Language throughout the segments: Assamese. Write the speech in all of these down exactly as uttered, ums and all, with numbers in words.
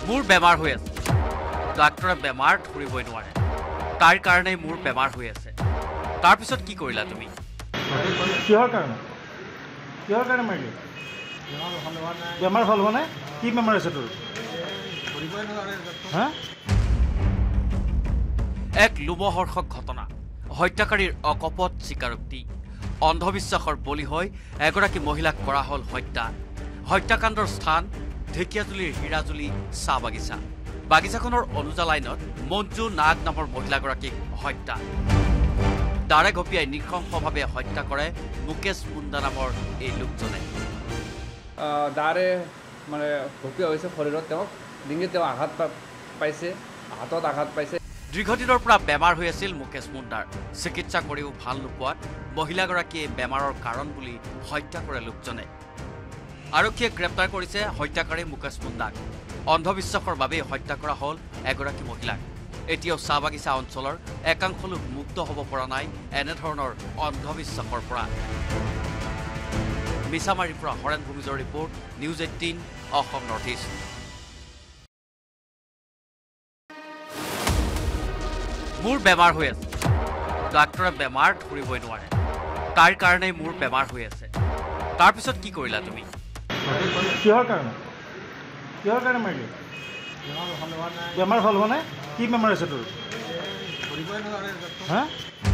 মোৰ বেমাৰ হৈ আছে ডাক্তৰে বেমাৰ ধৰিবই নোৱাৰে তাৰ কাৰণে মোৰ বেমাৰ হৈ আছে তাৰ পিছত কি কৰিলা তুমি কিহৰ কাৰণে কিহৰ কাৰণে মাৰিলি বেমাৰ ভাল হোৱা নাই কি বেমাৰ আছে তোৰ হা এক লোমহৰ্ষক ঘটনা হত্যাকাৰীৰ অকপট স্বীকাৰোক্তি অন্ধবিশ্বাসৰ বলি হৈ এগৰাকী মহিলাক কৰা হল হত্যা হত্যাকাণ্ডৰ স্থান ঢেকিয়াজুলিৰ হীৰাজুলি চাহ বাগিচা বাগিচাখনৰ অনুজা লাইনত মঞ্জু নাগ নামৰ মহিলাগৰাকীক হত্যা দাৰে গপিয়াই নৃশংসভাৱে হত্যা কৰে মুকেশ মুণ্ডা নামৰ এই লোকজনে দাৰে মানে গপিয়া হৈছে শৰীৰত তেওঁক ডিঙিত তেওঁ আঘাত পাইছে হাতত আঘাত পাইছে দীৰ্ঘদিনৰ পৰা বেমাৰ হৈ আছিল মুকেশ মুণ্ডাৰ চিকিৎসা কৰিও ভাল নোপোৱাত মহিলাগৰাকীয়ে বেমাৰৰ কাৰণ বুলি হত্যা কৰে লোকজনে আৰক্ষীয়ে গ্ৰেপ্তাৰ কৰিছে হত্যাকাৰী মুকেশ মুণ্ডাক অন্ধবিশ্বাসৰ বাবে হত্যা কৰা হল এগৰাকী মহিলাক এতিয়াও চাহ বাগিচা অঞ্চলৰ একাংশ লোক মুক্ত হ'ব পৰা নাই এনেধৰণৰ অন্ধবিশ্বাসৰ পৰা মিছামাৰীৰ পৰা হৰেণ ভূমিজৰ report News Eighteen Assam North East মোৰ বেমাৰ হৈ আছে ডাক্তৰে বেমাৰ ধৰিবই নোৱাৰে তাৰ কাৰণে মোৰ বেমাৰ হৈ আছে তাৰ পিছত কি কৰিলা তুমি কিহৰ কাৰণে কিহৰ কাৰণে মাৰিলি বেমাৰ ভাল হোৱা নাই কি বেমাৰ আছে তোৰ হা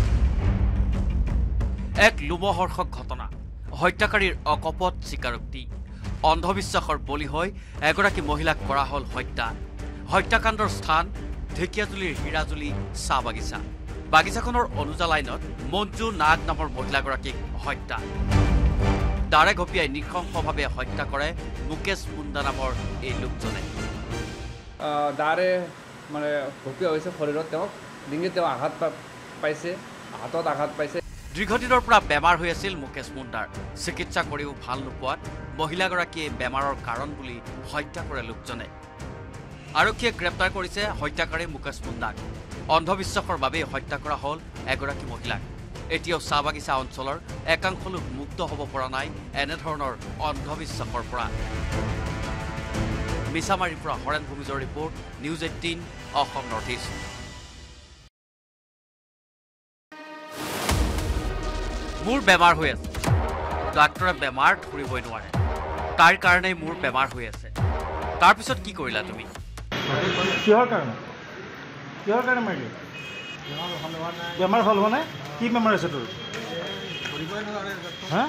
এক লোমহৰ্ষক ঘটনা হত্যাকাৰীৰ অকপট স্বীকাৰোক্তি অন্ধবিশ্বাসৰ বলি হৈ এগৰাকী মহিলাক কৰা হল হত্যা হত্যাকাণ্ডৰ স্থান ঢেকিয়াজুলিৰ হীৰাজুলি চাহ বাগিচা বাগিচাখনৰ অনুজা লাইনত মঞ্জু নাগ নামৰ মহিলাগৰাকীক হত্যা দাৰে গপিয়াই নৃশংসভাৱে হত্যা কৰে মুকেশ মুণ্ডা নামৰ এই লোকজনে দাৰে মানে গপিয়া হৈছে শৰীৰত তেওঁক ডিঙিত তেওঁ আঘাত পাইছে হাতত আঘাত পাইছে দীৰ্ঘদিনৰ পৰা বেমাৰ হৈ আছিল মুকেশ মুণ্ডাৰ চিকিৎসা কৰিও ভাল নোপোৱাত মহিলাগৰাকীয়ে বেমাৰৰ কাৰণ বুলি হত্যা কৰে লোকজনে আৰক্ষীয়ে গ্ৰেপ্তাৰ কৰিছে হত্যাকাৰী মুকেশ মুণ্ডাক অন্ধবিশ্বাসৰ বাবে হত্যা কৰা হল এগৰাকী মহিলাক এতিয়াও চাহ বাগিচা অঞ্চলৰ একাংশ লোক মুক্ত হ'ব পৰা নাই এনেধৰণৰ অন্ধবিশ্বাসৰ পৰা মিছামাৰীৰ পৰা হৰেণ ভূমিজৰ report News Eighteen Assam North East মোৰ বেমাৰ হৈ আছে ডাক্তৰে বেমাৰ ধৰিবই নোৱাৰে তাৰ কাৰণে মোৰ বেমাৰ হৈ আছে তাৰ পিছত কি কৰিলা তুমি কিহৰ কাৰণে কিহৰ কাৰণে মাৰিলি বেমাৰ ভাল হোৱা নাই কি বেমাৰ আছে তোৰ হা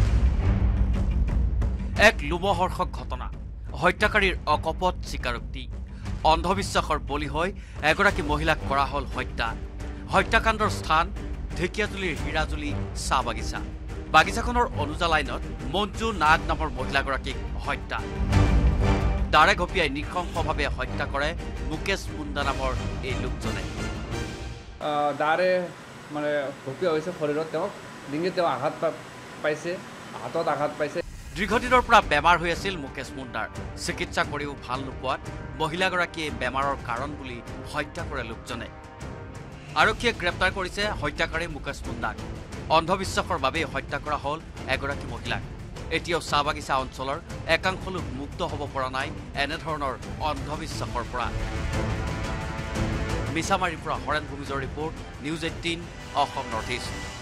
এক লোমহৰ্ষক ঘটনা হত্যাকাৰীৰ অকপট স্বীকাৰোক্তি অন্ধবিশ্বাসৰ বলি হৈ এগৰাকী মহিলাক কৰা হল হত্যা হত্যাকাণ্ডৰ স্থান ঢেকিয়াজুলিৰ হীৰাজুলি চাহ বাগিচা বাগিচাখনৰ অনুজা লাইনত মঞ্জু নাগ নামৰ মহিলাগৰাকীক হত্যা দাৰে গপিয়াই নৃশংসভাৱে হত্যা কৰে মুকেশ মুণ্ডা নামৰ এই লোকজনে দাৰে মানে গপিয়া হৈছে শৰীৰত তেওঁক ডিঙিত তেওঁ আঘাত পাইছে হাতত আঘাত পাইছে দীৰ্ঘদিনৰ পৰা বেমাৰ হৈ আছিল মুকেশ মুণ্ডাৰ চিকিৎসা কৰিও ভাল নোপোৱাত মহিলাগৰাকীয়ে বেমাৰৰ কাৰণ বুলি হত্যা কৰে লোকজনে আৰক্ষীয়ে গ্ৰেপ্তাৰ কৰিছে হত্যাকাৰী মুকেশ মুণ্ডাক অন্ধবিশ্বাসৰ বাবে হত্যা কৰা হল এগৰাকী মহিলাক এতিয়াও চাহ বাগিচা অঞ্চলৰ একাংশ লোক মুক্ত হ'ব পৰা নাই এনেধৰণৰ অন্ধবিশ্বাসৰ পৰা মিছামাৰীৰ পৰা হৰেণ ভূমিজৰ report News Eighteen Assam North east